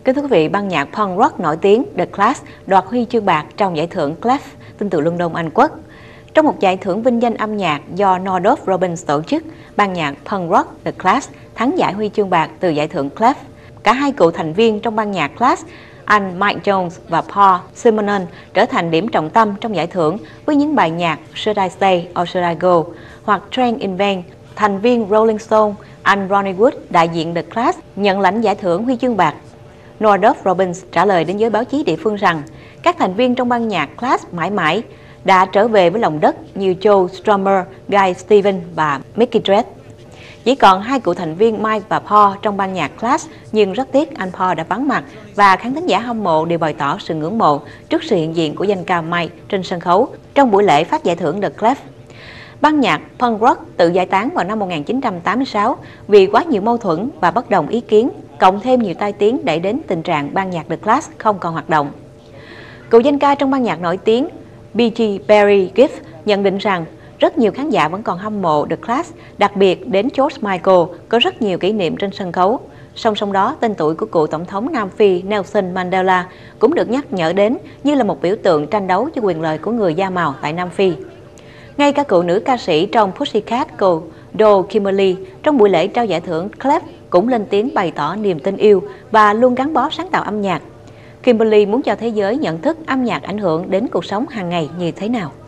Kính thưa quý vị, ban nhạc punk rock nổi tiếng The Clash đoạt huy chương bạc trong giải thưởng Clef tên từ London, Anh Quốc. Trong một giải thưởng vinh danh âm nhạc do Northrop Robbins tổ chức, ban nhạc punk rock The Clash thắng giải huy chương bạc từ giải thưởng Clef. Cả hai cựu thành viên trong ban nhạc Clash, anh Mike Jones và Paul Simonon trở thành điểm trọng tâm trong giải thưởng với những bài nhạc Should I Stay or Should I Go hoặc Train in Vain. Thành viên Rolling Stone, anh Ronnie Wood, đại diện The Clash, nhận lãnh giải thưởng huy chương bạc. Northrop Robbins trả lời đến giới báo chí địa phương rằng các thành viên trong ban nhạc Clash mãi mãi đã trở về với lòng đất như Joe Strummer, Guy Stevens và Mickey Drake. Chỉ còn hai cựu thành viên Mike và Paul trong ban nhạc Clash, nhưng rất tiếc anh Paul đã vắng mặt và khán thính giả hâm mộ đều bày tỏ sự ngưỡng mộ trước sự hiện diện của danh ca Mike trên sân khấu trong buổi lễ phát giải thưởng The Clef. Ban nhạc punk rock tự giải tán vào năm 1986 vì quá nhiều mâu thuẫn và bất đồng ý kiến, cộng thêm nhiều tai tiếng đẩy đến tình trạng ban nhạc The Clash không còn hoạt động. Cựu danh ca trong ban nhạc nổi tiếng B.G. Barry Gibb nhận định rằng rất nhiều khán giả vẫn còn hâm mộ The Clash, đặc biệt đến George Michael có rất nhiều kỷ niệm trên sân khấu. Song song đó, tên tuổi của cựu tổng thống Nam Phi Nelson Mandela cũng được nhắc nhở đến như là một biểu tượng tranh đấu cho quyền lợi của người da màu tại Nam Phi. Ngay cả cựu nữ ca sĩ trong Pussycat, cô Do Kimberly, trong buổi lễ trao giải thưởng Clef cũng lên tiếng bày tỏ niềm tin yêu và luôn gắn bó sáng tạo âm nhạc. Kimberly muốn cho thế giới nhận thức âm nhạc ảnh hưởng đến cuộc sống hàng ngày như thế nào.